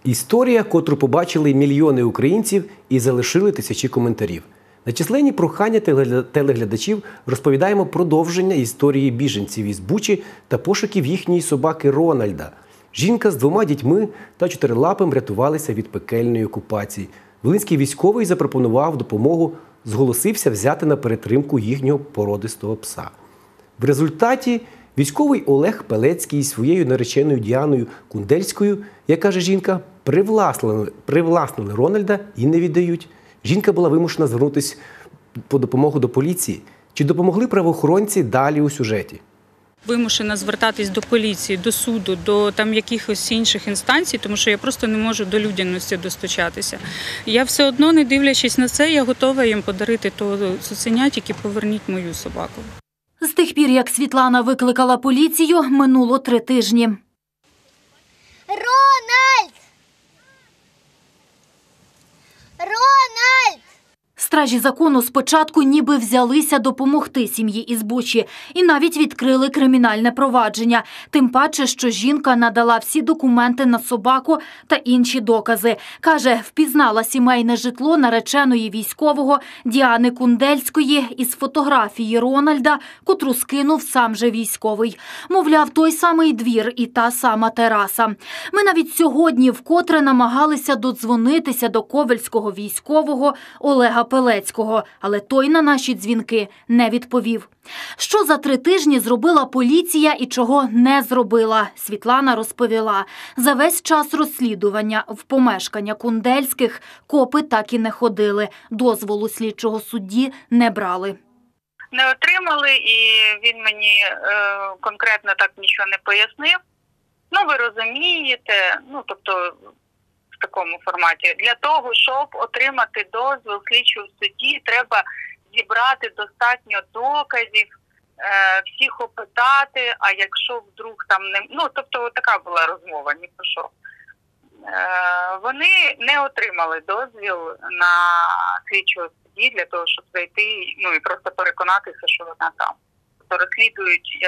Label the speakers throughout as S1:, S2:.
S1: Історія, котру побачили мільйони українців і залишили тисячі коментарів. На численні прохання телеглядачів розповідаємо продовження історії біженців із Бучі та пошуків їхньої собаки Рональда. Жінка з 2 дітьми та 4-лапим врятувалися від пекельної окупації. Волинський військовий запропонував допомогу, зголосився взяти на перетримку їхнього породистого пса. В результаті військовий Олег Пелецький зі своєю нареченою Діаною Кундельською, як каже жінка, привласнили Рональда і не віддають. Жінка була вимушена звернутися по допомогу до поліції. Чи допомогли правоохоронці, далі у сюжеті?
S2: Вимушена звертатись до поліції, до суду, до якихось інших інстанцій, тому що я просто не можу до людяності достучатися. Я все одно, не дивлячись на це, я готова їм подарити того цуценя, тільки поверніть мою собаку.
S3: З тих пір, як Світлана викликала поліцію, минуло 3 тижні.
S4: Рональд! Рональд!
S3: Стражі закону спочатку ніби взялися допомогти сім'ї із Бучі і навіть відкрили кримінальне провадження. Тим паче, що жінка надала всі документи на собаку та інші докази. Каже, впізнала сімейне житло нареченої військового Діани Кундельської із фотографії Рональда, котру скинув сам же військовий. Мовляв, той самий двір і та сама тераса. Ми навіть сьогодні вкотре намагалися додзвонитися до ковельського військового Олега Пелецького, але той на наші дзвінки не відповів. Що за 3 тижні зробила поліція і чого не зробила, Світлана розповіла. За весь час розслідування в помешкання Кундельських копи так і не ходили, дозволу слідчого судді не брали.
S5: Не отримали, і він мені конкретно так нічого не пояснив. Ну, ви розумієте, тобто в такому форматі. Для того, щоб отримати дозвіл слідчого в суді, треба зібрати достатньо доказів, всіх опитати, а якщо вдруг там не... тобто така була розмова, ні про що. Вони не отримали дозвіл на слідчого судді для того, щоб зайти, і просто переконатися, що вона там. Тобто розслідують,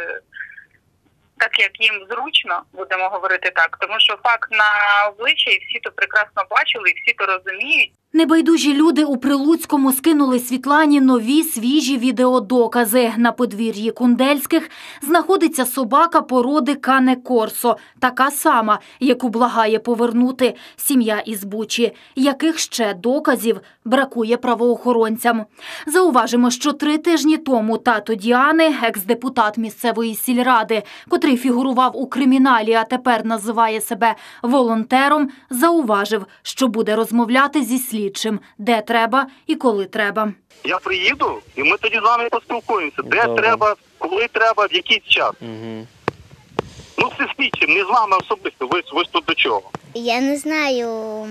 S5: так, як їм зручно, будемо говорити так, тому що факт на обличчя, і всі то прекрасно бачили, і всі то розуміють.
S3: Небайдужі люди у Прилуцькому скинули Світлані нові свіжі відеодокази. На подвір'ї Кундельських знаходиться собака породи Кане Корсо, така сама, яку благає повернути сім'я із Бучі. Яких ще доказів бракує правоохоронцям? Зауважимо, що 3 тижні тому тато Діани, екс-депутат місцевої сільради, котрий фігурував у криміналі, а тепер називає себе волонтером, зауважив, що буде розмовляти зі слідчим, де треба і коли треба.
S6: Я приїду, і ми тоді з вами поспілкуємося. Де треба, коли треба, в який час. Це слідчим, не з вами особисто. Ви тут до чого?
S4: Я не знаю,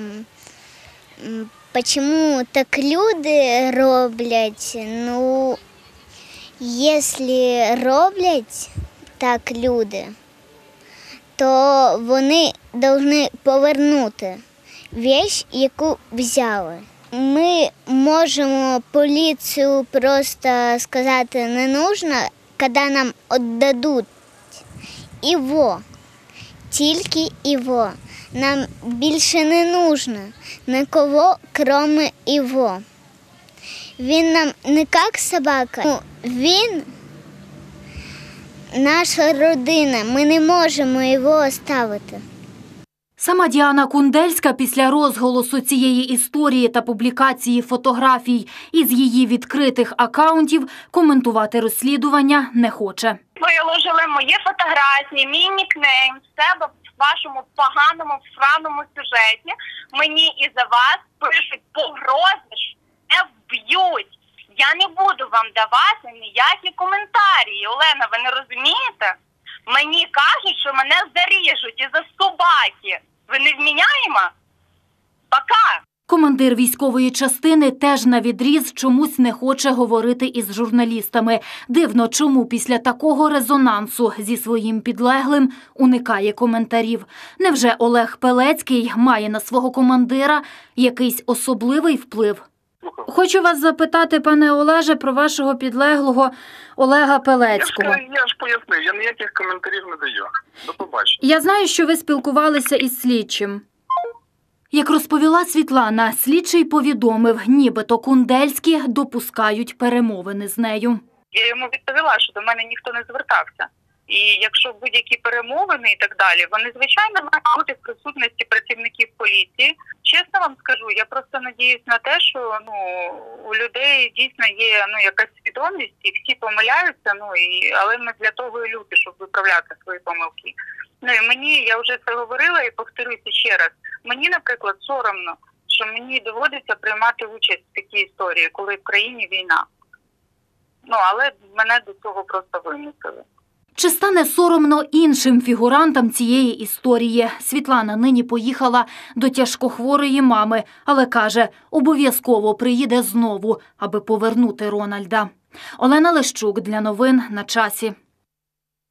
S4: чому так люди роблять. Якщо роблять так люди, то вони повинні повернути річ, яку взяли. Ми можемо поліцію просто сказати не потрібно, коли нам віддадуть його, тільки його. Нам більше не потрібно нікого, крім його. Він нам не як собака, він наша родина, ми не можемо його оставити.
S3: Сама Діана Кундельська після розголосу цієї історії та публікації фотографій із її відкритих акаунтів коментувати розслідування не хоче.
S5: Виложили мої фотографії, мій нікнейм, себе в вашому поганому, всраному сюжеті. Мені і за вас пишуть погрози, що не вб'ють. Я не буду вам давати ніякі коментарі. Олена, ви не розумієте? Мені кажуть, що мене заріжуть із-за собаки. Ви не вміняєма? Пока!
S3: Командир військової частини теж навідріз чомусь не хоче говорити із журналістами. Дивно, чому після такого резонансу зі своїм підлеглим уникає коментарів. Невже Олег Пелецький має на свого командира якийсь особливий вплив? Хочу вас запитати, пане Олеже, про вашого підлеглого Олега Пелецького.
S6: Я ж пояснив, я ніяких коментарів не даю. До побачення.
S3: Я знаю, що ви спілкувалися із слідчим. Як розповіла Світлана, слідчий повідомив, нібито Кундельські допускають перемовини з нею.
S5: Я йому відповіла, що до мене ніхто не звертався. І якщо будь-які перемовини і так далі, вони, звичайно, мають бути в присутності працівників поліції. Чесно вам скажу, я просто надіюсь на те, що у людей дійсно є якась свідомість, і всі помиляються, але ми для того і люди, щоб виправляти свої помилки. І мені, я вже це говорила і повторюся ще раз, мені, наприклад, соромно, що мені доводиться приймати участь в такій історії, коли в країні війна. Але мене до цього просто вимусили.
S3: Чи стане соромно іншим фігурантам цієї історії? Світлана нині поїхала до тяжкохворої мами, але каже, обов'язково приїде знову, аби повернути Рональда. Олена Лещук для новин на часі.